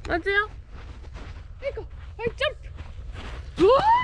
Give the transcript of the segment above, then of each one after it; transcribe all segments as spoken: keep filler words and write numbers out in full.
待つよ。はい、行こう。はい、ジャンプ。うわー。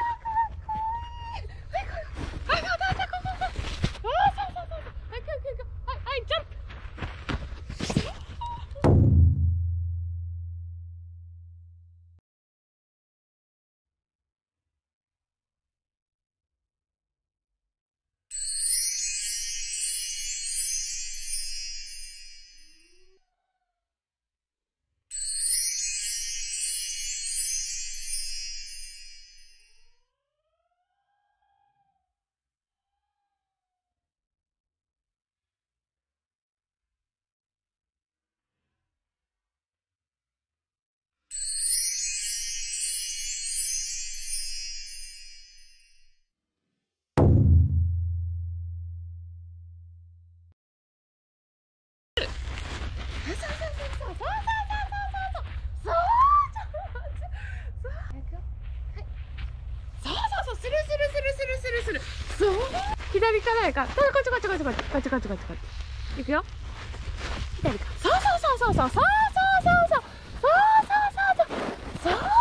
左からやから、こっちこっちこっちこっちこっちこっちこっちこっち。行くよ。左か。そうそうそうそうそうそうそうそうそうそうそうそうそうそうそう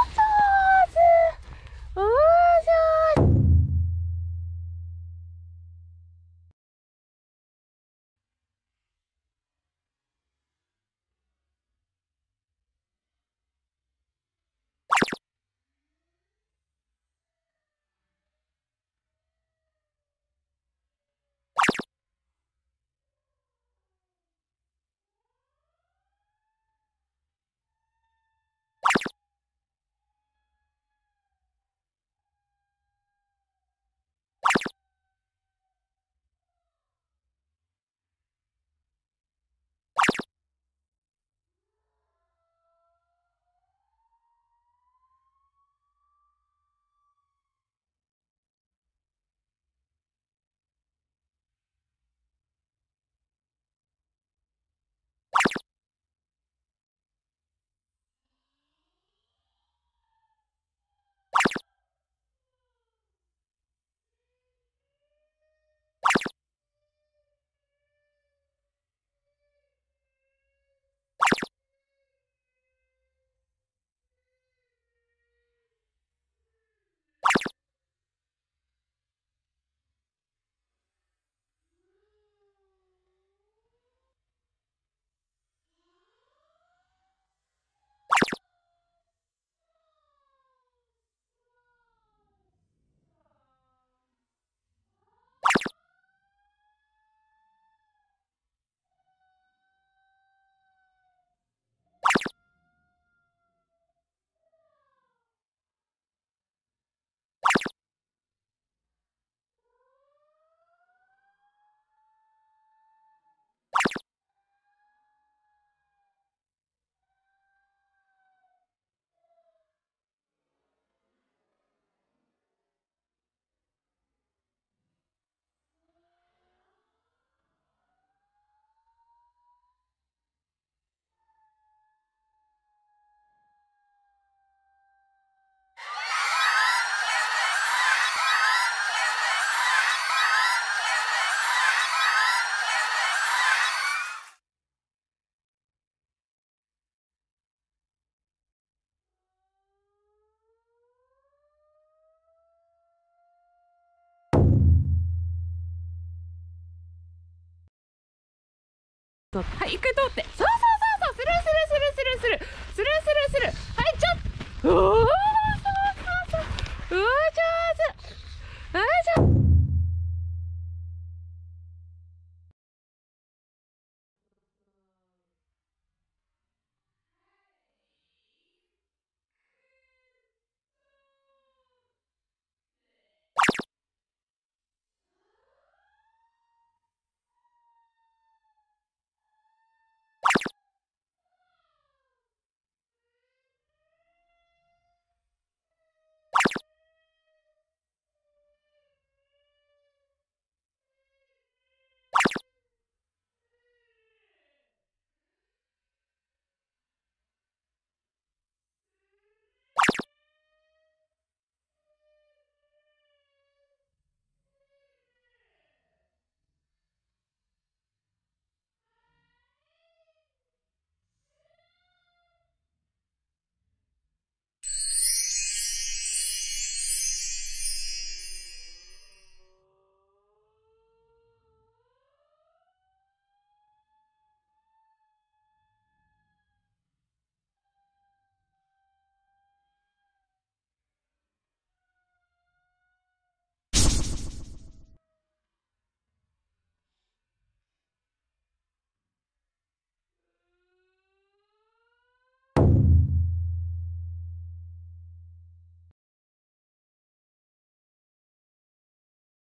はい、一回通って。そうそうそうそう、スルースルースルースルースルースルースルースルー。はい、ジャンプ。おー